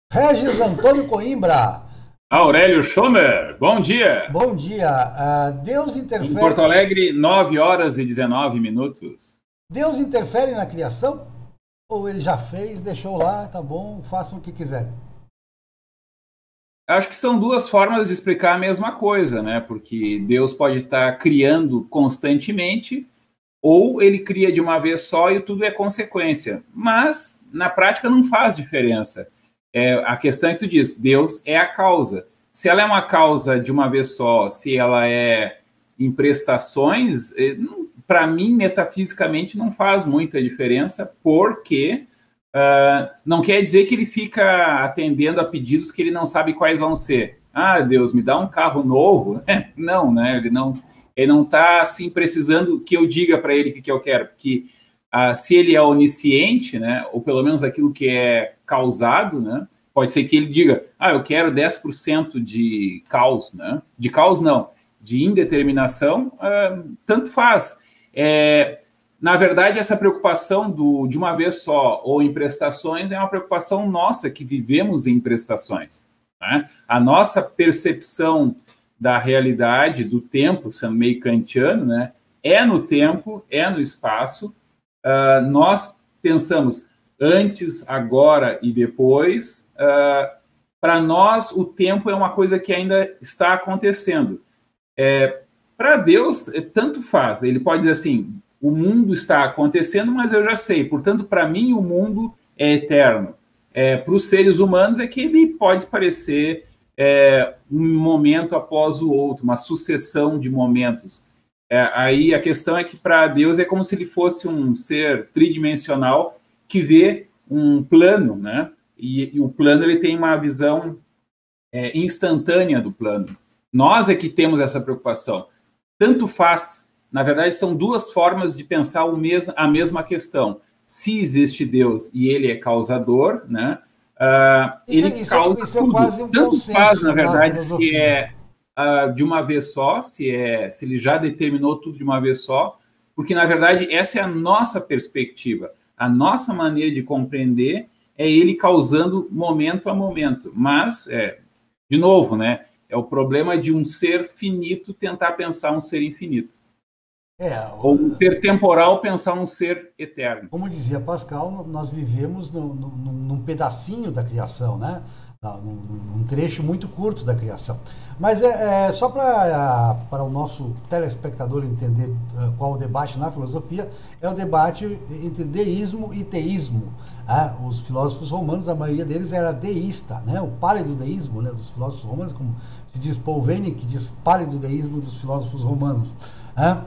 Regis Antônio Coimbra, Aurélio Schomer, bom dia. bom dia. Deus Em Porto interfere, Alegre, 9 horas e 19 minutos. Deus interfere na criação? Ou ele já fez, deixou lá, tá bom, façam o que quiserem? Acho que são duas formas de explicar a mesma coisa, né? Porque Deus pode estar criando constantemente, ou ele cria de uma vez só e tudo é consequência. Mas, na prática, não faz diferença. A questão é que tu diz, Deus é a causa. Se ela é uma causa de uma vez só, se ela é em prestações, para mim, metafisicamente, não faz muita diferença, porque não quer dizer que ele fica atendendo a pedidos que ele não sabe quais vão ser. Ah, Deus, me dá um carro novo. Não, né? Ele não está assim precisando que eu diga para ele o que eu quero, porque se ele é onisciente, né, ou pelo menos aquilo que é causado, né, pode ser que ele diga, eu quero 10% de caos, né, de caos não, de indeterminação, tanto faz. Na verdade, essa preocupação de uma vez só ou em prestações é uma preocupação nossa, que vivemos em prestações, né? A nossa percepção da realidade, do tempo, sendo meio kantiano, né, é no tempo, é no espaço. Nós pensamos antes, agora e depois. Para nós, o tempo é uma coisa que ainda está acontecendo. Para Deus, tanto faz. Ele pode dizer assim, o mundo está acontecendo, mas eu já sei. Portanto, para mim, o mundo é eterno. Para os seres humanos é que ele pode parecer um momento após o outro, uma sucessão de momentos. Aí a questão é que para Deus é como se ele fosse um ser tridimensional que vê um plano, né? E o plano ele tem uma visão instantânea do plano. Nós é que temos essa preocupação. Tanto faz, na verdade, são duas formas de pensar a mesma questão. Se existe Deus e ele é causador, né? Ele causa Isso é tudo. quase um Tanto faz, na consenso na verdade, se filosofia. é de uma vez só, se ele já determinou tudo de uma vez só, porque, na verdade, essa é a nossa perspectiva. A nossa maneira de compreender é ele causando momento a momento. Mas, de novo, né, é o problema de um ser finito tentar pensar um ser infinito. É, Ou um ser temporal pensar um ser eterno. como dizia Pascal, nós vivemos num pedacinho da criação, né? Num trecho muito curto da criação. Mas só para o nosso telespectador entender qual o debate na filosofia, é o debate entre deísmo e teísmo. Os filósofos romanos, a maioria deles era deísta, né? O palidodeísmo, né, dos filósofos romanos, como se diz Paul Veyne, que diz palidodeísmo dos filósofos romanos. Né?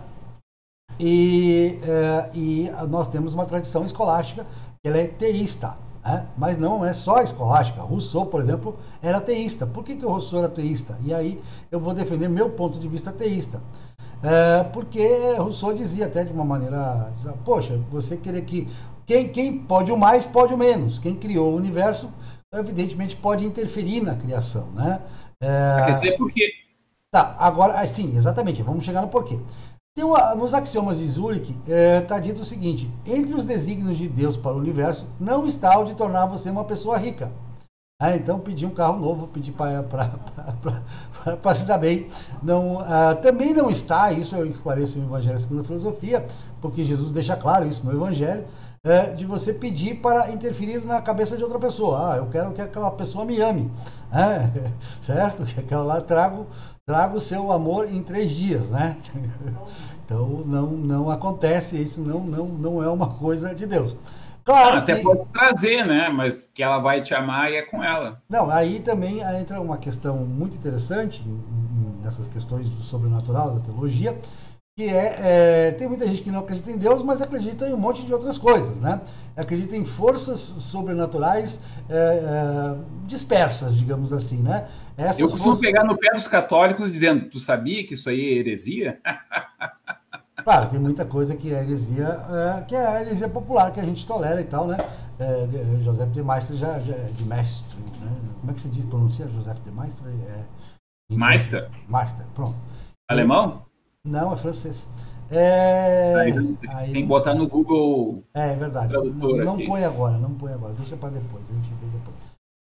E nós temos uma tradição escolástica que ela é teísta, né? Mas não é só escolástica. Rousseau, por exemplo, era teísta. Por que o Rousseau era teísta? E aí eu vou defender meu ponto de vista teísta. Porque Rousseau dizia até de uma maneira, poxa, você querer que quem pode o mais, pode o menos. Quem criou o universo, evidentemente, pode interferir na criação, né? A questão é por quê? Tá, agora, sim, exatamente, vamos chegar no porquê. Nos axiomas de Zurich está dito o seguinte: entre os desígnios de Deus para o universo não está o de tornar você uma pessoa rica. Então pedir um carro novo, pedir para se dar bem. Não, também não está, isso eu esclareço no Evangelho segundo a filosofia, porque Jesus deixa claro isso no Evangelho, de você pedir para interferir na cabeça de outra pessoa. Eu quero que aquela pessoa me ame. Certo? Que aquela lá trago o seu amor em 3 dias, né? Então não acontece, isso não é uma coisa de Deus. Não, Claro até que pode trazer, né? Mas que ela vai te amar e é com ela. não, aí também entra uma questão muito interessante nessas questões do sobrenatural, da teologia, que tem muita gente que não acredita em Deus, mas acredita em um monte de outras coisas, né? Acredita em forças sobrenaturais dispersas, digamos assim, né? Eu Essas costumo forças, pegar no pé dos católicos dizendo, tu sabia que isso aí é heresia? claro, tem muita coisa que é a heresia popular que a gente tolera e tal, né? José de Maistre já é de mestre, né? Como é que se diz, pronuncia José de Maistre? Meister? Master, pronto. E, Alemão? não, é francês. Aí eu não sei. Aí Tem que não, botar no Google é verdade. Não, Tradutor não aqui. põe agora, não põe agora. Deixa para depois, a gente vê depois.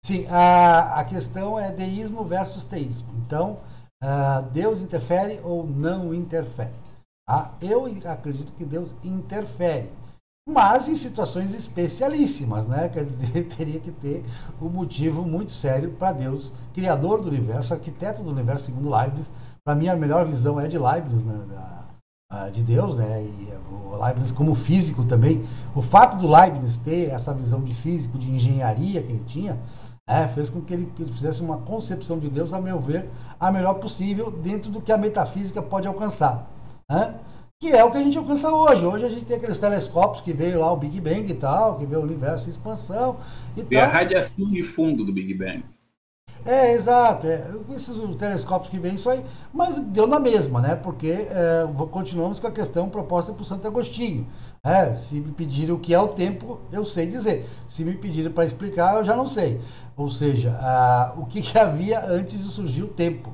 Sim, a questão é deísmo versus teísmo. Então, Deus interfere ou não interfere? Eu acredito que Deus interfere, mas em situações especialíssimas, né? Quer dizer, teria que ter um motivo muito sério para Deus, criador do universo, arquiteto do universo, segundo Leibniz. Para mim, a melhor visão é de Leibniz, né? De Deus, né? E o Leibniz como físico também. O fato do Leibniz ter essa visão de físico, de engenharia que ele tinha, fez com que ele fizesse uma concepção de Deus, a meu ver, a melhor possível dentro do que a metafísica pode alcançar. Que é o que a gente alcança hoje. Hoje a gente tem aqueles telescópios que veio lá o Big Bang e tal, que vê o universo em expansão e tal. A radiação de fundo do Big Bang. Exato. Esses telescópios que vêm isso aí, mas deu na mesma, né? Porque continuamos com a questão proposta por Santo Agostinho. Se me pedirem o que é o tempo, eu sei dizer. Se me pedirem para explicar, eu já não sei. Ou seja, o que havia antes de surgir o tempo.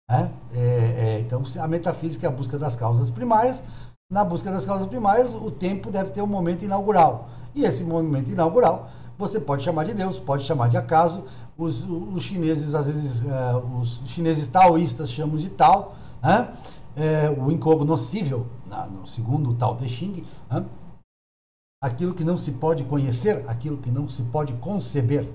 Então, a metafísica é a busca das causas primárias. Na busca das causas primárias, o tempo deve ter um momento inaugural. E esse momento inaugural, você pode chamar de Deus, pode chamar de acaso. Os chineses, às vezes, os chineses taoístas chamam de Tao, o incognoscível, no segundo Tao Te Ching, aquilo que não se pode conhecer, aquilo que não se pode conceber.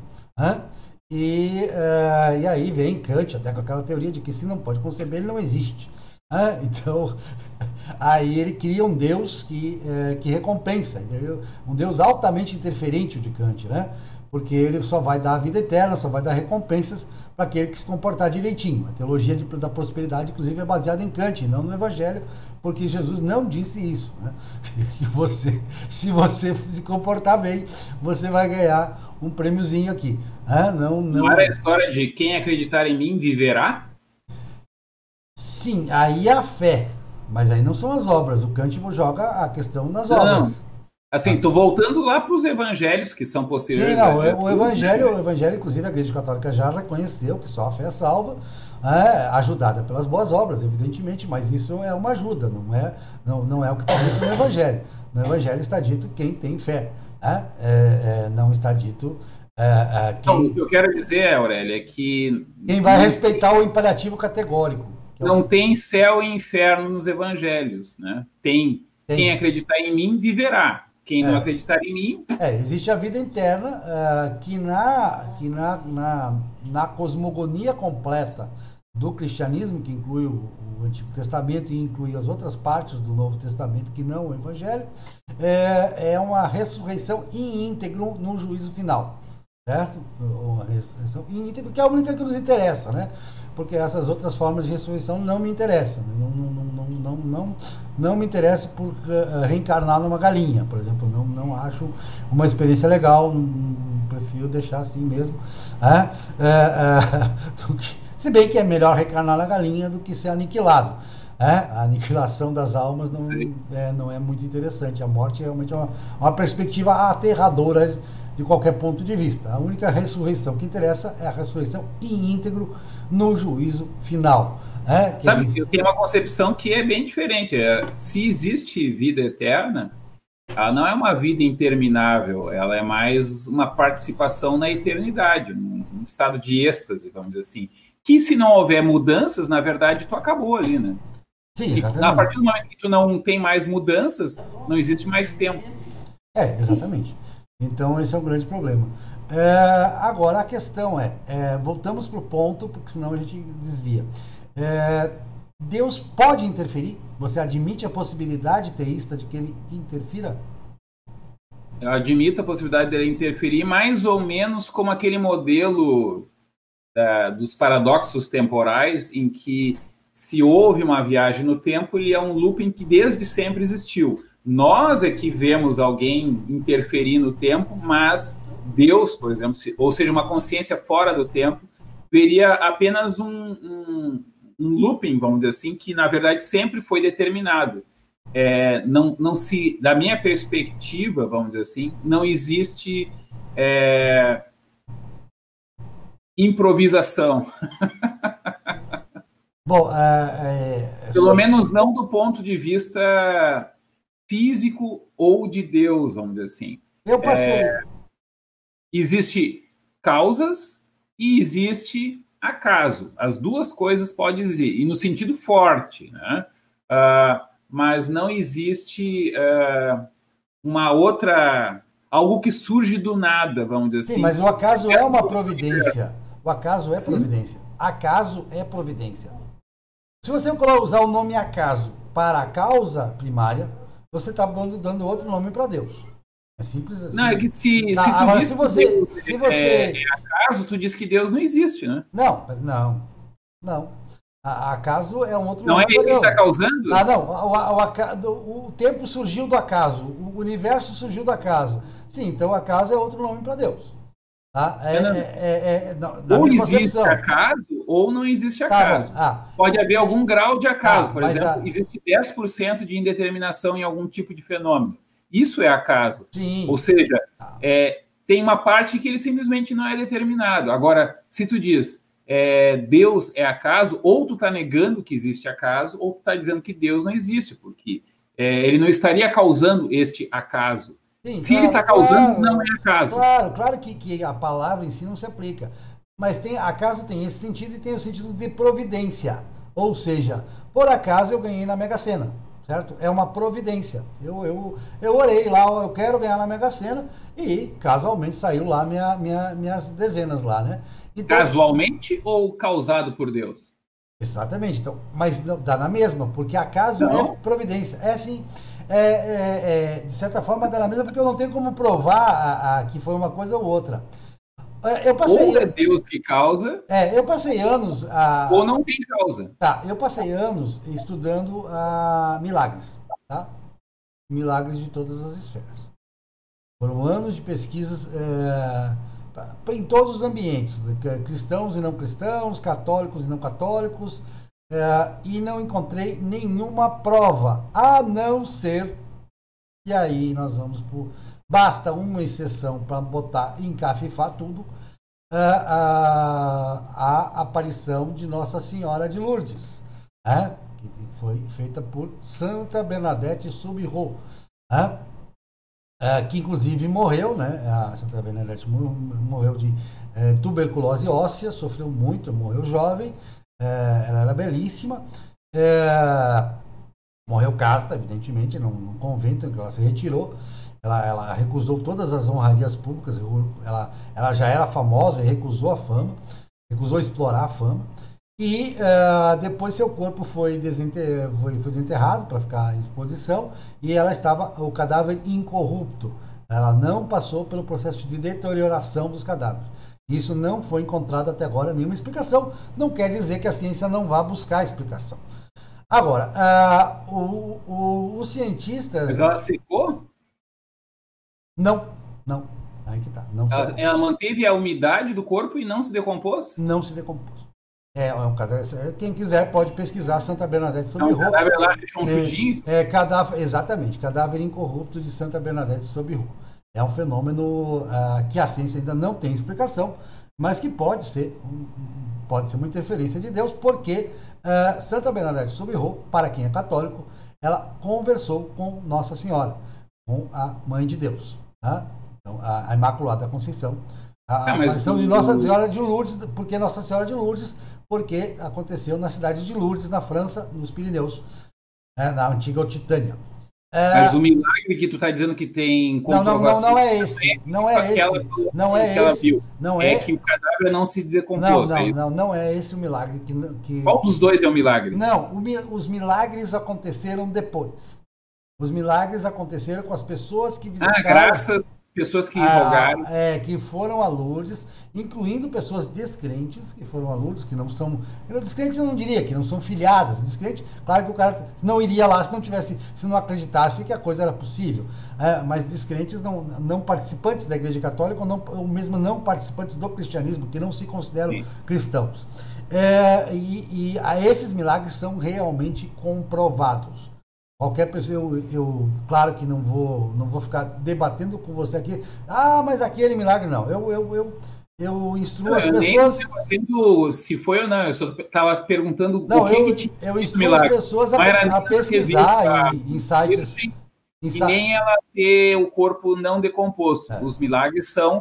E aí vem Kant, até com aquela teoria de que se não pode conceber, ele não existe. Então, aí ele cria um Deus que recompensa, entendeu? Um Deus altamente interferente, o de Kant, né? Porque ele só vai dar a vida eterna, só vai dar recompensas para aquele que se comportar direitinho. A teologia da prosperidade, inclusive, é baseada em Kant, não no Evangelho, porque Jesus não disse isso, né? Se você se comportar bem, você vai ganhar um prêmiozinho aqui. Não era a história de quem acreditar em mim viverá? Sim, aí é a fé, mas aí não são as obras. O Kant joga a questão nas obras. Não. Assim, estou voltando lá para os evangelhos que são posteriores. Sim, não, o evangelho, inclusive a Igreja Católica já reconheceu que só a fé salva, ajudada pelas boas obras, evidentemente, mas isso é uma ajuda, não é o que está dito no Evangelho. No Evangelho está dito quem tem fé, não está dito quem... O que eu quero dizer, Aurélia, é que... Quem vai respeitar o imperativo categórico. Não tem céu e inferno nos evangelhos, né? Tem. Quem acreditar em mim viverá. Quem não acreditar em mim... existe a vida interna que na cosmogonia completa do cristianismo, que inclui o Antigo Testamento e inclui as outras partes do Novo Testamento que não o Evangelho, é uma ressurreição in íntegro no juízo final. Certo? Uma ressurreição in íntegro, que é a única que nos interessa, né? Porque essas outras formas de ressurreição não me interessam. Não me interessa por reencarnar numa galinha, por exemplo. Não acho uma experiência legal, prefiro deixar assim mesmo. Se bem que é melhor reencarnar na galinha do que ser aniquilado. A aniquilação das almas não é muito interessante. A morte realmente é uma perspectiva aterradora de qualquer ponto de vista. A única ressurreição que interessa é a ressurreição in íntegro no juízo final. Sabe, eu tenho uma concepção que é bem diferente. Se existe vida eterna, ela não é uma vida interminável, ela é mais uma participação na eternidade, num estado de êxtase, vamos dizer assim. Que se não houver mudanças, na verdade, tu acabou ali, né? Sim, exatamente. A partir do momento que tu não tem mais mudanças, não existe mais tempo. Exatamente. Então, esse é um grande problema. Agora, a questão voltamos para o ponto, porque senão a gente desvia. Deus pode interferir? Você admite a possibilidade teísta de que ele interfira? Eu admito a possibilidade dele interferir, mais ou menos como aquele modelo dos paradoxos temporais, em que se houve uma viagem no tempo, ele é um looping que desde sempre existiu. Nós é que vemos alguém interferir no tempo, mas Deus, por exemplo, ou seja, uma consciência fora do tempo, veria apenas um looping, vamos dizer assim, que na verdade sempre foi determinado. Não se, da minha perspectiva, vamos dizer assim, não existe improvisação. Bom, pelo menos não do ponto de vista físico ou de Deus, vamos dizer assim. Eu passei. Existe causas e existe acaso. As duas coisas podem existir, e no sentido forte, né? Mas não existe uma outra, algo que surge do nada, vamos dizer assim. Sim, mas o acaso é uma providência. O acaso é providência. Acaso é providência. Se você usar o nome acaso para a causa primária, você está dando outro nome para Deus. É simples assim. Não, é que se tu diz que Deus é acaso, tu diz que Deus não existe, né? Não. Acaso é um outro nome. Não é ele que está causando? O tempo surgiu do acaso. O universo surgiu do acaso. Sim, então o acaso é outro nome para Deus. Tá? Ou existe acaso ou não existe acaso. Pode haver algum grau de acaso. Por exemplo, existe 10% de indeterminação em algum tipo de fenômeno. Isso é acaso. Sim. Ou seja, tem uma parte que ele simplesmente não é determinado. Agora, se tu diz Deus é acaso, ou tu está negando que existe acaso, ou tu está dizendo que Deus não existe, porque ele não estaria causando este acaso. Sim, se ele está causando, não é acaso. Claro que a palavra em si não se aplica. Mas acaso tem esse sentido e tem o sentido de providência. Ou seja, por acaso eu ganhei na Mega Sena, certo? É uma providência. Eu orei lá, eu quero ganhar na Mega Sena e casualmente saiu lá minhas dezenas lá, né? Então, casualmente ou causado por Deus? Exatamente. Então, mas dá na mesma, porque acaso é providência. É assim... de certa forma dá na mesma, porque eu não tenho como provar que foi uma coisa ou outra. Ou é Deus que causa. Eu passei anos. Ou não tem causa. Eu passei anos estudando milagres. Tá? Milagres de todas as esferas. Foram anos de pesquisas em todos os ambientes, cristãos e não cristãos, católicos e não católicos. E não encontrei nenhuma prova, a não ser, e aí nós vamos por, basta uma exceção para botar, encafifar tudo, a aparição de Nossa Senhora de Lourdes, que foi feita por Santa Bernadette Soubirous, que inclusive morreu, né? A Santa Bernadette morreu de tuberculose óssea, sofreu muito, morreu jovem. Ela era belíssima, morreu casta, evidentemente, num convento em que ela se retirou. Ela recusou todas as honrarias públicas, ela já era famosa e recusou a fama, recusou explorar a fama. E depois seu corpo foi desenterrado para ficar em exposição e o cadáver incorrupto. Ela não passou pelo processo de deterioração dos cadáveres. Isso não foi encontrado até agora nenhuma explicação. Não quer dizer que a ciência não vá buscar explicação. Agora, os cientistas... Mas ela secou? Não. Aí que tá. Ela manteve a umidade do corpo e não se decompôs? Não se decompôs. Quem quiser pode pesquisar Santa Bernadette Soubirous. O cadáver lá deixou um chudinho? Exatamente, cadáver incorrupto de Santa Bernadette Soubirous. É um fenômeno que a ciência ainda não tem explicação, mas que pode ser uma interferência de Deus, porque Santa Bernadette Soubirous, para quem é católico, ela conversou com Nossa Senhora, com a Mãe de Deus, tá? Então, a Imaculada Conceição, a aparição de Nossa Senhora de Lourdes, porque Nossa Senhora de Lourdes, porque aconteceu na cidade de Lourdes, na França, nos Pirineus, na antiga Occitânia. Mas o milagre que tu está dizendo que tem comprovação... Não é esse. Não é esse. É que o cadáver não se decompôs. Não é esse o milagre. Qual dos dois é o milagre? Não, os milagres aconteceram depois. Os milagres aconteceram com as pessoas que visitaram... graças pessoas que rogaram. Que foram a Lourdes, incluindo pessoas descrentes que foram a Lourdes, que não são... Descrentes eu não diria, que não são filiadas. Descrente, claro que o cara não iria lá se não acreditasse que a coisa era possível. Mas descrentes, não participantes da Igreja Católica, ou mesmo não participantes do cristianismo, que não se consideram cristãos. E esses milagres são realmente comprovados. Qualquer pessoa, claro que não vou ficar debatendo com você aqui. Mas aquele milagre não. Eu instruo as pessoas. Se foi ou não, eu só estava perguntando eu instruo as pessoas a pesquisar em sites. E nem ela ter o corpo não decomposto. Os milagres são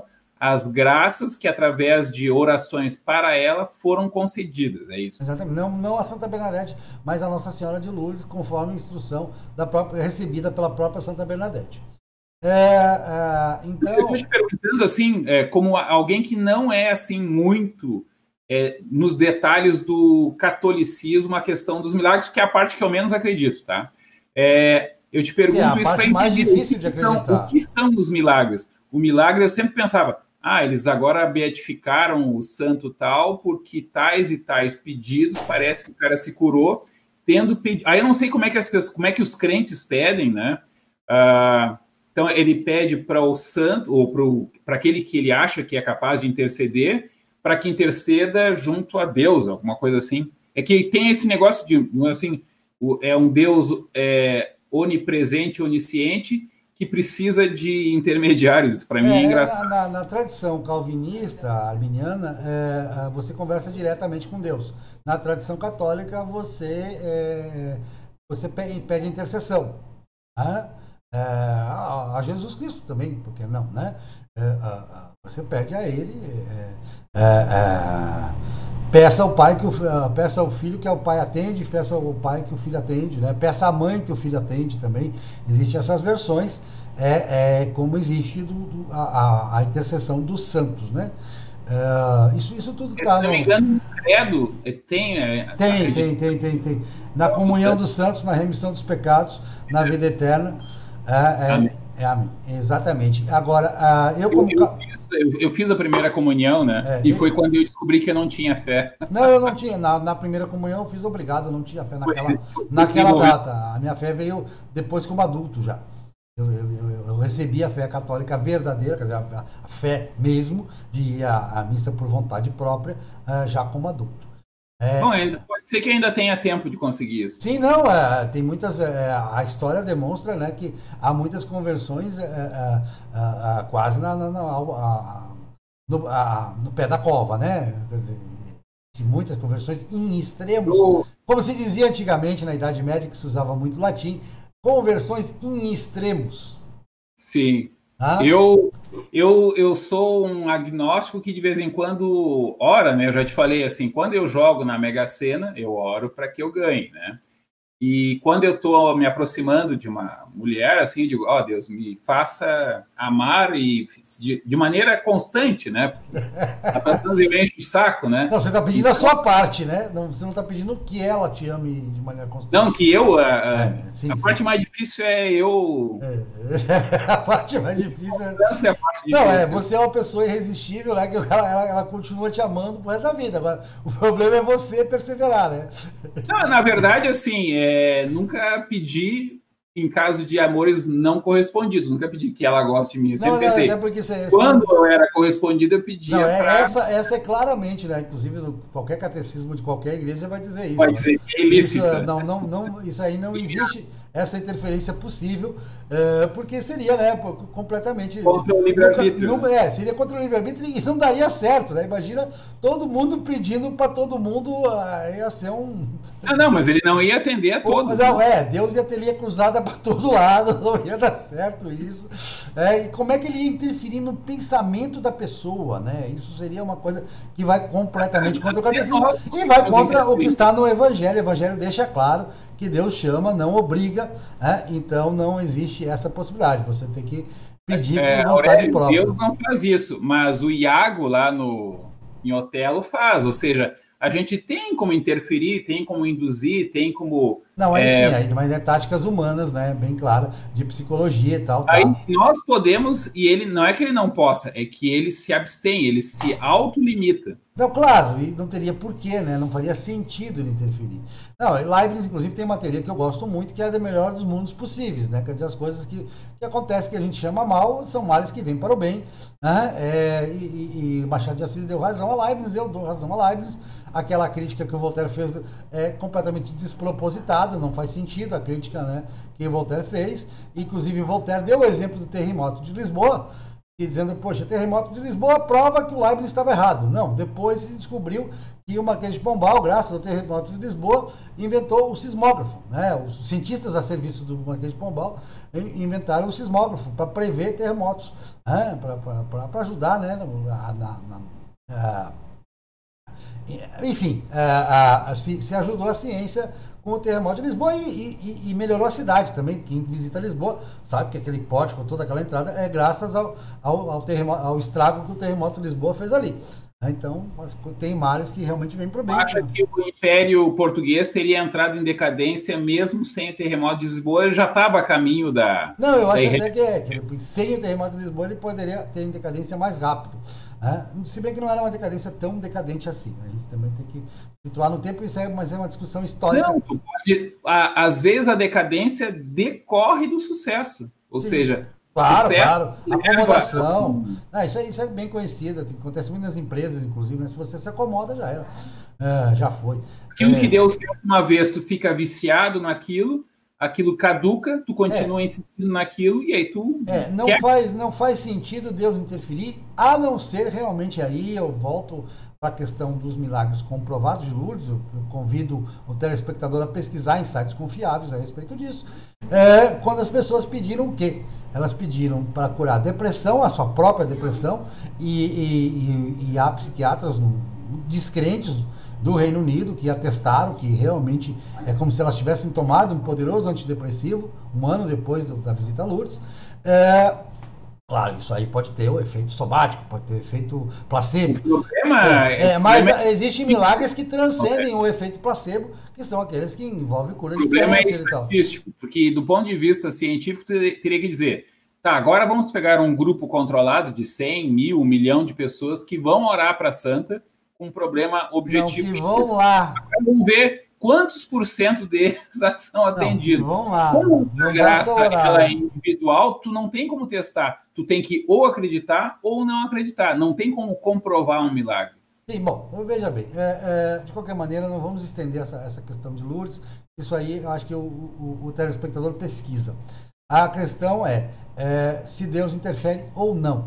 as graças que, através de orações para ela, foram concedidas. É isso. Exatamente. Não a Santa Bernadette, mas a Nossa Senhora de Lourdes, conforme a instrução da própria, recebida pela própria Santa Bernadette. Então... Eu estou te perguntando, assim, como alguém que não é, assim, muito nos detalhes do catolicismo, a questão dos milagres, que é a parte que eu menos acredito, tá? Eu te pergunto isso para mais difícil de acreditar. O que são os milagres? O milagre, eu sempre pensava, eles agora beatificaram o santo tal, porque tais e tais pedidos, parece que o cara se curou, tendo pedido... Aí eu não sei como é que os crentes pedem, né? Então, ele pede para o santo, ou para aquele que ele acha que é capaz de interceder, para que interceda junto a Deus, alguma coisa assim. É que tem esse negócio de, assim, é um Deus onipresente, onisciente, que precisa de intermediários. Para mim é engraçado. Na tradição calvinista, arminiana, você conversa diretamente com Deus. Na tradição católica, você pede intercessão. A Jesus Cristo também, por que não, né? Você pede a ele, peça ao pai peça ao filho que o pai atende, peça ao pai que o filho atende, né? Peça à mãe que o filho atende também. Existem essas versões, como existe a intercessão dos santos, né? Isso tudo está. Se não me engano, no credo tem. Tem. Na comunhão dos santos, na remissão dos pecados, na vida eterna. Amém. Exatamente. Agora, eu fiz a primeira comunhão, né? E foi quando eu descobri que eu não tinha fé. Não, eu não tinha. Na primeira comunhão eu fiz obrigado, eu não tinha fé naquela data. A minha fé veio depois como adulto já. Eu recebi a fé católica verdadeira, quer dizer, a fé mesmo, de ir à missa por vontade própria, já como adulto. Bom, pode ser que ainda tenha tempo de conseguir isso. Sim, não, tem muitas... a história demonstra, né, que há muitas conversões quase no pé da cova, né? Quer dizer, de muitas conversões em extremos. Como se dizia antigamente, na Idade Média, que se usava muito latim, conversões em extremos. Sim. Eu sou um agnóstico que de vez em quando ora, né? Eu já te falei assim, quando eu jogo na Mega Sena, eu oro para que eu ganhe, né? E quando eu estou me aproximando de uma mulher, assim, eu digo, Deus, me faça amar e de maneira constante, né? Porque a pessoa enche o saco, né? Não, você está pedindo a sua parte, né? Você não está pedindo que ela te ame de maneira constante. Não, que eu... a parte mais difícil é eu... A parte mais difícil é a parte difícil. Não, você é uma pessoa irresistível, né? Que ela continua te amando pro resto da vida. Agora, o problema é você perseverar, né? Não, na verdade, assim, nunca pedi em caso de amores não correspondidos. Nunca pedi que ela goste de mim. Eu sempre pensei, quando eu era correspondido, eu pedia essa é claramente, né? Inclusive, qualquer catecismo de qualquer igreja vai dizer isso. Vai dizer que é ilícito. Isso aí não existe essa interferência porque seria, né, completamente... Contra o livre-arbítrio. Seria contra o livre-arbítrio e não daria certo, né? Imagina todo mundo pedindo para todo mundo, ia ser um... Não, mas ele não ia atender a todos. Não, Deus ia ter linha cruzada para todo lado, não ia dar certo isso. E como é que ele ia interferir no pensamento da pessoa, né? Isso seria uma coisa que vai completamente contra o catecismo e vai contra o que está no Evangelho. O Evangelho deixa claro que Deus chama, não obriga, então não existe essa possibilidade. Você tem que pedir por vontade própria. Deus não faz isso, mas o Iago lá em Otelo faz, ou seja, a gente tem como interferir, tem como induzir, tem como... Não, mas é táticas humanas, né? Bem claro, de psicologia e tal. Aí nós podemos, e ele não é que ele não possa, é que ele se abstém, ele se autolimita. Não, claro, e não teria porquê, né? Não faria sentido ele interferir. Não, Leibniz, inclusive, tem uma teoria que eu gosto muito, que é a da melhor dos mundos possíveis, né? Quer dizer, as coisas que acontecem que a gente chama mal são males que vêm para o bem, né? E Machado de Assis deu razão a Leibniz, eu dou razão a Leibniz. Aquela crítica que o Voltaire fez é completamente despropositada, não faz sentido a crítica, né, que o Voltaire fez. Inclusive, Voltaire deu o exemplo do terremoto de Lisboa, e dizendo, poxa, terremoto de Lisboa prova que o Leibniz estava errado. Não, depois se descobriu que o Marquês de Pombal, graças ao terremoto de Lisboa, inventou o sismógrafo, né? Os cientistas a serviço do Marquês de Pombal inventaram o sismógrafo para prever terremotos, né? Para ajudar, né? Enfim, se ajudou a ciência com o terremoto de Lisboa e melhorou a cidade também. Quem visita Lisboa sabe que aquele pórtico, toda aquela entrada é graças ao estrago que o terremoto de Lisboa fez ali. Então, tem males que realmente vêm para o bem. Acha que o Império Português teria entrado em decadência mesmo sem o terremoto de Lisboa? Ele já estava a caminho da... Não, eu acho até que sem o terremoto de Lisboa ele poderia ter em decadência mais rápido. Se bem que não era uma decadência tão decadente assim. A gente também tem que situar no tempo, mas é uma discussão histórica. Não, às vezes a decadência decorre do sucesso. Ou seja... Claro. Acomodação. Isso é bem conhecido. Acontece muito nas empresas, inclusive. Né? Se você se acomoda, já era. Já foi. Aquilo que Deus quer uma vez, tu fica viciado naquilo, aquilo caduca, tu continua insistindo naquilo, e aí tu... Não faz sentido Deus interferir, a não ser realmente aí, eu volto para a questão dos milagres comprovados de Lourdes. Eu convido o telespectador a pesquisar em sites confiáveis a respeito disso. Quando as pessoas pediram o quê? Elas pediram para curar a depressão, a sua própria depressão, e há psiquiatras descrentes do Reino Unido que atestaram que realmente é como se elas tivessem tomado um poderoso antidepressivo um ano depois da visita a Lourdes. Claro, isso aí pode ter o efeito somático, pode ter o efeito placebo. O problema mas existem milagres que transcendem o efeito placebo, que são aqueles que envolvem cura de câncer. O problema é estatístico, e tal. Porque do ponto de vista científico, teria que dizer, tá, agora vamos pegar um grupo controlado de 100, 1000, 1 milhão de pessoas que vão orar para a santa com um problema objetivo. Não, que vão lá. Vamos ver quantos % deles são atendidos. Vão lá. Como a graça ela é individual, tu não tem como testar. Tu tem que ou acreditar ou não acreditar. Não tem como comprovar um milagre. Sim, bom, veja bem. De qualquer maneira, não vamos estender essa questão de Lourdes. Isso aí, eu acho que o telespectador pesquisa. A questão é se Deus interfere ou não.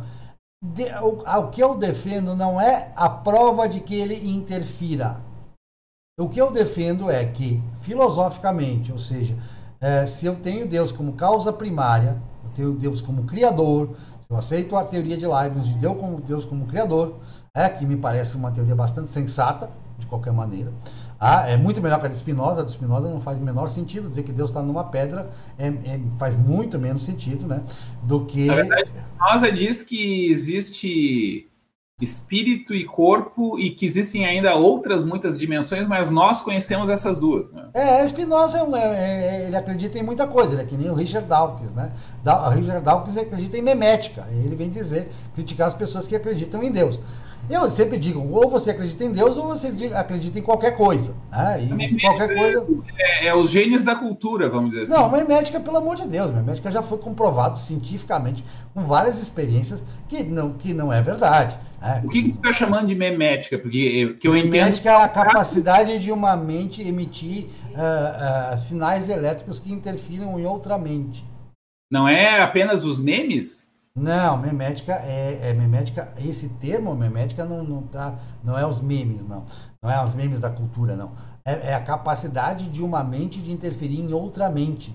O que eu defendo não é a prova de que ele interfira. O que eu defendo é que, filosoficamente, ou seja, se eu tenho Deus como causa primária, eu tenho Deus como criador, se eu aceito a teoria de Leibniz de Deus como criador, que me parece uma teoria bastante sensata, de qualquer maneira, é muito melhor que a de Spinoza. A de Spinoza não faz o menor sentido. Dizer que Deus está numa pedra faz muito menos sentido, né? Do que... Na verdade, Spinoza diz que existe espírito e corpo e que existem ainda outras muitas dimensões, mas nós conhecemos essas duas. Né? Spinoza ele acredita em muita coisa, ele é que nem o Richard Dawkins, né? O Richard Dawkins acredita em memética. Ele vem criticar as pessoas que acreditam em Deus. Eu sempre digo, ou você acredita em Deus ou você acredita em qualquer coisa. E qualquer coisa... os gênios da cultura, vamos dizer assim. Não, memética, pelo amor de Deus, memética já foi comprovado cientificamente com várias experiências que não é verdade. O que você está chamando de memética? Porque que eu entendo... Memética é a capacidade de uma mente emitir sinais elétricos que interfiram em outra mente. Não é apenas os memes? Não, memética memética. Esse termo memética não é os memes, não é os memes da cultura, não. É a capacidade de uma mente de interferir em outra mente.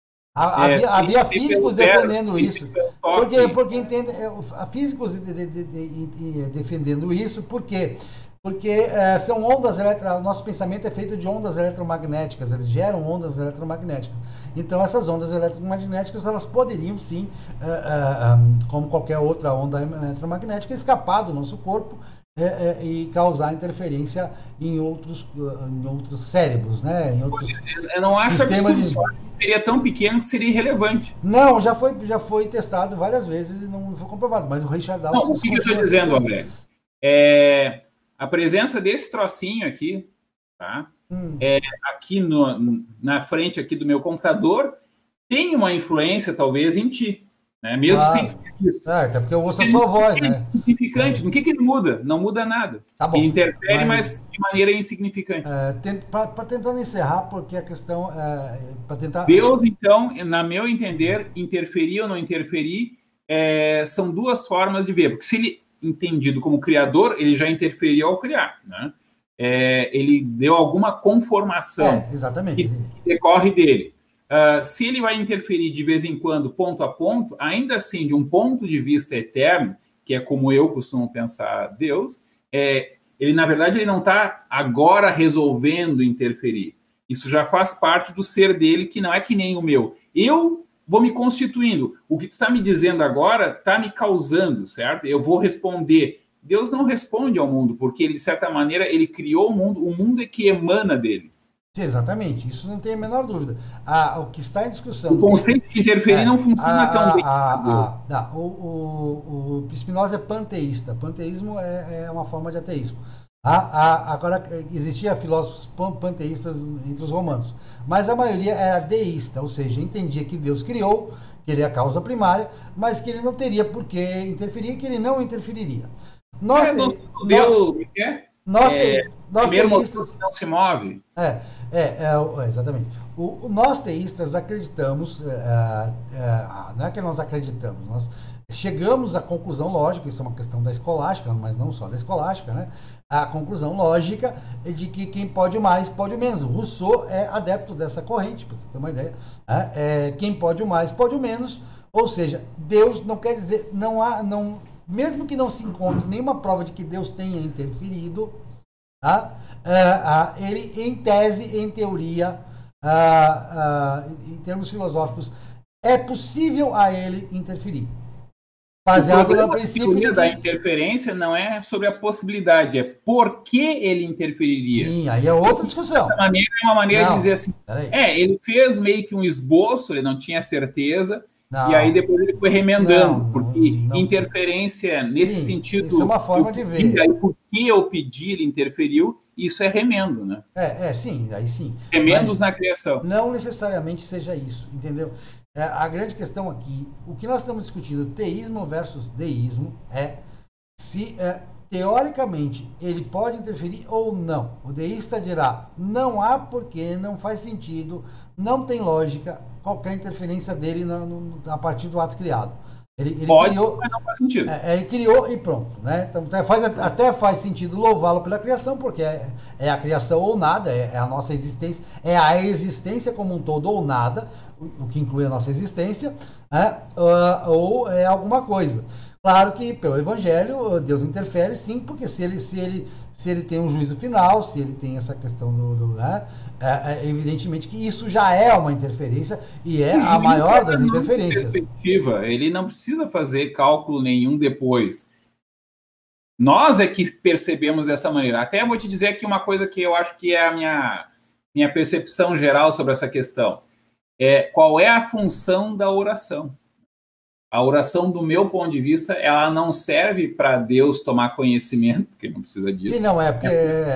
Havia físicos defendendo isso. Porque entende, físicos defendendo isso, por quê? Porque são ondas elétricas, nosso pensamento é feito de ondas eletromagnéticas, eles geram ondas eletromagnéticas. Então essas ondas eletromagnéticas, elas poderiam sim, como qualquer outra onda eletromagnética, escapar do nosso corpo e causar interferência em outros cérebros, né? Em outros eu não acho absurdo, seria tão pequeno que seria irrelevante. Não, já foi testado várias vezes e não foi comprovado, mas o Richard Dawkins... Não, o que eu estou dizendo, André? A presença desse trocinho aqui, tá? Aqui na frente aqui do meu computador, tem uma influência, talvez, em ti. Né? Mesmo sem isso. Até porque eu ouço a sua voz, né? Insignificante. No que ele muda? Não muda nada. Tá bom. Ele interfere, mas de maneira insignificante. Para tentando encerrar, porque a questão... para tentar... Deus, então, na meu entender, interferir ou não interferir, são duas formas de ver, porque se ele entendido como criador, ele já interferiu ao criar, né? Ele deu alguma conformação exatamente. que decorre dele. Se ele vai interferir de vez em quando, ponto a ponto, ainda assim, de um ponto de vista eterno, que é como eu costumo pensar Deus, ele, na verdade, ele não está agora resolvendo interferir. Isso já faz parte do ser dele, que não é que nem o meu. Eu vou me constituindo. O que tu está me dizendo agora está me causando, certo? Eu vou responder. Deus não responde ao mundo, porque ele, de certa maneira, ele criou o mundo é que emana dele. Exatamente, isso não tem a menor dúvida. O que está em discussão... O conceito de interferir não funciona tão bem. O Spinoza é panteísta. Panteísmo é uma forma de ateísmo. Agora, existia filósofos panteístas entre os romanos, mas a maioria era deísta, ou seja, entendia que Deus criou, que ele é a causa primária, mas que ele não teria por que interferir, que ele não interferiria. Nós teístas não se move. Exatamente. Nós teístas acreditamos, não é que nós acreditamos, nós chegamos à conclusão lógica, isso é uma questão da escolástica, mas não só da escolástica, né? A conclusão lógica é de que quem pode mais, pode o menos. O Rousseau é adepto dessa corrente, para você ter uma ideia. Quem pode o mais, pode o menos. Ou seja, Deus não quer dizer, mesmo que não se encontre nenhuma prova de que Deus tenha interferido, ele, em tese, em teoria, em termos filosóficos, é possível a ele interferir. Baseado no princípio da interferência não é sobre a possibilidade, é por que ele interferiria. Sim, aí é outra discussão. É uma maneira de dizer assim, ele fez meio que um esboço, ele não tinha certeza, e aí depois ele foi remendando, porque interferência nesse sentido... Isso é uma forma de ver. Aí, por que eu pedi, ele interferiu, isso é remendo, né? Sim, aí sim. Remendos na criação. Não necessariamente seja isso, entendeu? A grande questão aqui, o que nós estamos discutindo, teísmo versus deísmo, é se, teoricamente, ele pode interferir ou não. O deísta dirá, não há porquê, não faz sentido, não tem lógica qualquer interferência dele a partir do ato criado. Ele pode, criou, mas não faz sentido. Ele criou e pronto, né? Então até faz sentido louvá-lo pela criação, porque é a criação ou nada, é a nossa existência, é a existência como um todo ou nada, o que inclui a nossa existência, ou é alguma coisa. Claro que pelo Evangelho Deus interfere sim, porque se ele tem um juízo final, se ele tem essa questão evidentemente que isso já é uma interferência e é a maior das interferências. Perspectiva, ele não precisa fazer cálculo nenhum depois. Nós é que percebemos dessa maneira. Até vou te dizer aqui uma coisa que eu acho que é a minha percepção geral sobre essa questão. Qual é a função da oração? A oração, do meu ponto de vista, ela não serve para Deus tomar conhecimento, porque não precisa disso. Sim, não, porque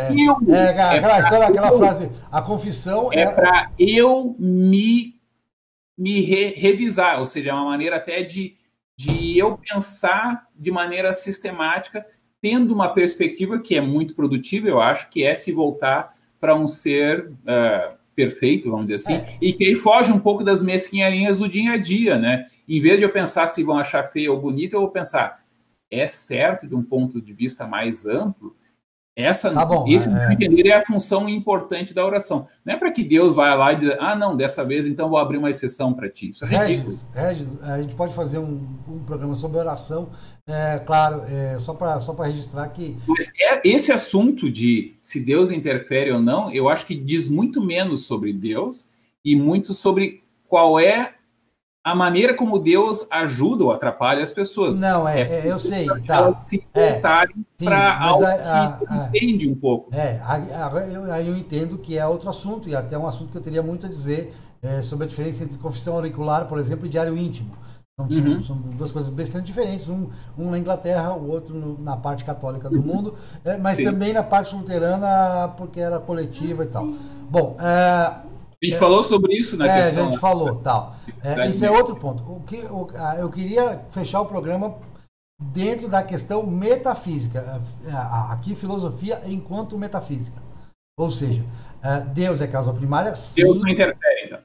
aquela frase, a confissão é para eu me revisar, ou seja, é uma maneira até de eu pensar de maneira sistemática, tendo uma perspectiva que é muito produtiva, eu acho, que é se voltar para um ser perfeito, vamos dizer assim, e que aí foge um pouco das mesquinharinhas do dia a dia, né? Em vez de eu pensar se vão achar feio ou bonito, eu vou pensar, é certo de um ponto de vista mais amplo? Esse, no entender, é a função importante da oração. Não é para que Deus vá lá e diga, não, dessa vez então vou abrir uma exceção para ti. Isso é ridículo. Regis, a gente pode fazer um programa sobre oração, claro, só para registrar que... Mas esse assunto de se Deus interfere ou não, eu acho que diz muito menos sobre Deus e muito sobre qual é a maneira como Deus ajuda ou atrapalha as pessoas. Não, eu sei. Elas se voltarem para algo que transcende um pouco. Eu entendo que é outro assunto, e até um assunto que eu teria muito a dizer sobre a diferença entre confissão auricular, por exemplo, e diário íntimo. São duas coisas bastante diferentes, um na Inglaterra, o outro na parte católica do mundo, mas também na parte luterana, porque era coletiva e tal. Bom, a gente falou sobre isso na questão. A gente falou, tal. Isso é outro ponto. Eu queria fechar o programa dentro da questão metafísica. Aqui, filosofia enquanto metafísica. Ou seja, Deus é causa primária, sim. Deus não interfere, então.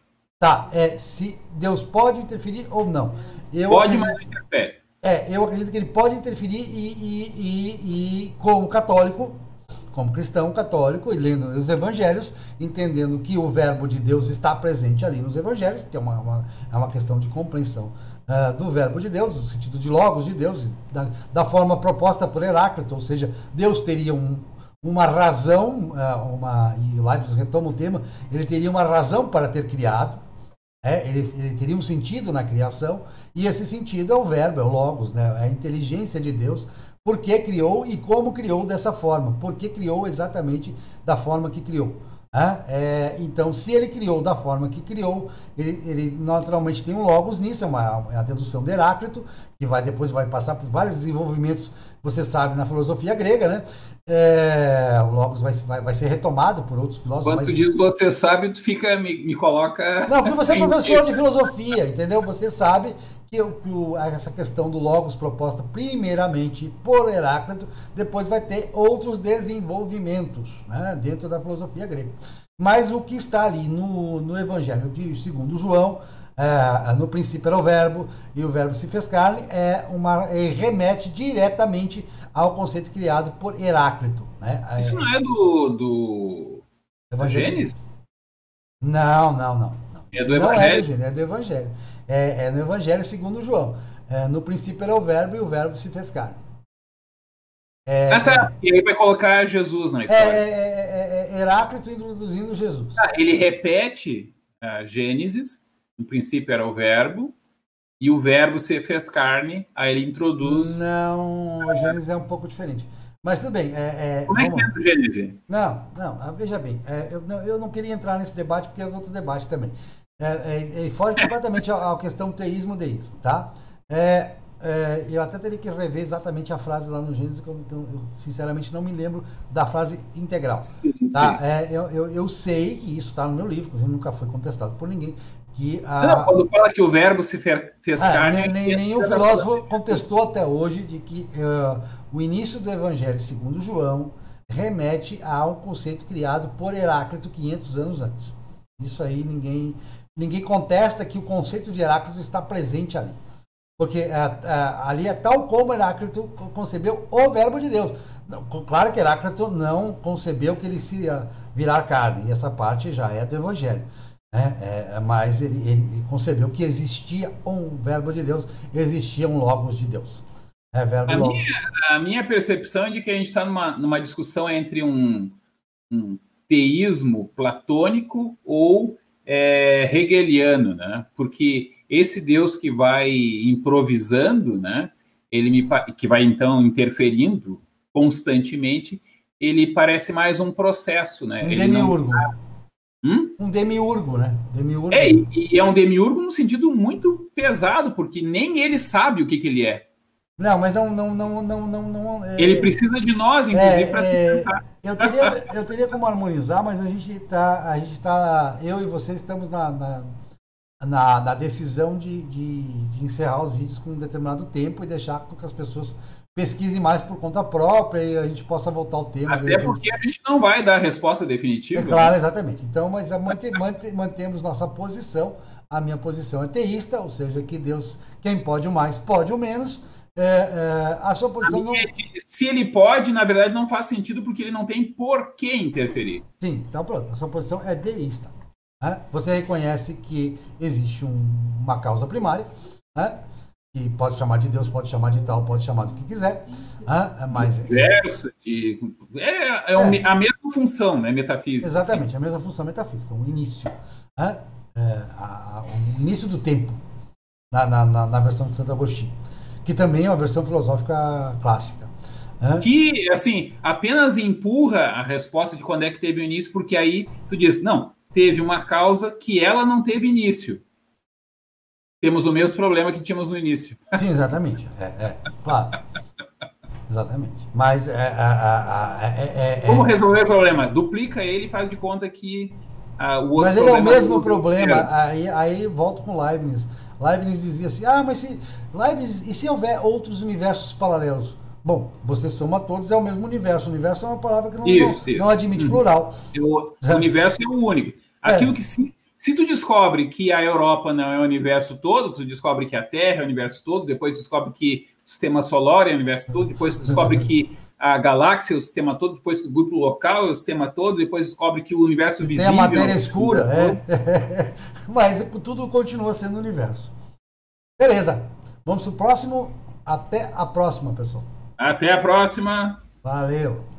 Tá, se Deus pode interferir ou não. Pode, mas não interfere. Eu acredito que ele pode interferir e como católico, como cristão católico, e lendo os evangelhos, entendendo que o verbo de Deus está presente ali nos evangelhos, porque é uma questão de compreensão do verbo de Deus, no sentido de logos de Deus, da forma proposta por Heráclito, ou seja, Deus teria uma razão, e o Leibniz retoma o tema, ele teria uma razão para ter criado, ele teria um sentido na criação, e esse sentido é o verbo, é o logos, né? É a inteligência de Deus, por que criou e como criou dessa forma, por que criou exatamente da forma que criou. Então, se ele criou da forma que criou, ele naturalmente tem um logos nisso, é a dedução de Heráclito, que depois vai passar por vários desenvolvimentos, você sabe, na filosofia grega, né? O logos vai ser retomado por outros filósofos. Quando tu diz você sabe, tu me coloca... Não, porque você é professor de filosofia, entendeu? Você sabe que essa questão do logos proposta primeiramente por Heráclito, depois vai ter outros desenvolvimentos, né, dentro da filosofia grega. Mas o que está ali no Evangelho de segundo João, no princípio era o verbo, e o verbo se fez carne, remete diretamente ao conceito criado por Heráclito. Né? Isso não é do Gênesis? Não. É do Evangelho? Não é do Evangelho. É no Evangelho segundo João. No princípio era o verbo e o verbo se fez carne. E aí vai colocar Jesus na história. Heráclito introduzindo Jesus. Ele repete Gênesis, no princípio era o verbo, e o verbo se fez carne, aí ele introduz... Não, o Gênesis é um pouco diferente. Mas tudo bem. Como é que é o Gênesis? Não, veja bem, eu não queria entrar nesse debate porque é outro debate também. Foge completamente à questão teísmo-deísmo, tá? Eu até teria que rever exatamente a frase lá no Gênesis, que eu sinceramente não me lembro da frase integral. Sim, tá? sim. Eu sei que isso está no meu livro, nunca foi contestado por ninguém. Quando fala que o verbo se fez carne... Nenhum filósofo contestou até hoje de que o início do Evangelho segundo João remete a um conceito criado por Heráclito 500 anos antes. Isso aí ninguém contesta que o conceito de Heráclito está presente ali. Porque ali é tal como Heráclito concebeu o verbo de Deus. Claro que Heráclito não concebeu que ele se ia virar carne, e essa parte já é do Evangelho. Mas ele concebeu que existia um verbo de Deus, existia um logos de Deus. A minha percepção é de que a gente está numa discussão entre um teísmo platônico ou hegeliano, né? Porque esse Deus que vai improvisando, né? Que vai então interferindo constantemente, ele parece mais um processo, né? Demiurgo. Um demiurgo, né? E é um demiurgo no sentido muito pesado, porque nem ele sabe o que ele é. Não, mas não. Ele precisa de nós, inclusive, para se pensar. Eu teria como harmonizar, mas a gente tá, eu e você estamos na decisão de encerrar os vídeos com um determinado tempo e deixar que as pessoas pesquisem mais por conta própria e a gente possa voltar ao tema. Até porque a gente não vai dar a resposta definitiva. Claro, exatamente. Então, mas mantemos nossa posição. A minha posição é teísta, ou seja, que Deus, quem pode o mais, pode o menos. A sua posição não... Se ele pode, na verdade, não faz sentido porque ele não tem por que interferir. Sim, então pronto. A sua posição é deísta. Né? Você reconhece que existe uma causa primária, né? Que pode chamar de Deus, pode chamar de tal, pode chamar do que quiser. Mas a mesma função, né, metafísica. Exatamente, assim. A mesma função metafísica, o início. O início do tempo, na versão de Santo Agostinho, que também é uma versão filosófica clássica. Que, assim, apenas empurra a resposta de quando é que teve o início, porque aí tu diz, não, teve uma causa que ela não teve início. Temos o mesmo problema que tínhamos no início. Sim, exatamente. Claro. Exatamente. Mas como resolver o problema? Duplica ele e faz de conta que o outro Mas ele é o mesmo problema. Aí volto com Leibniz. Leibniz dizia assim, e se houver outros universos paralelos? Bom, você soma todos, é o mesmo universo. O universo é uma palavra que não admite plural. O universo é o único. Aquilo que Se tu descobre que a Europa não é o universo todo, tu descobre que a Terra é o universo todo, depois descobre que o sistema solar é o universo todo, depois tu descobre que a galáxia é o sistema todo, depois que o grupo local é o sistema todo, depois descobre que o universo visível... Tem a matéria escura, mas tudo continua sendo o universo. Beleza, vamos pro próximo. Até a próxima, pessoal. Até a próxima. Valeu.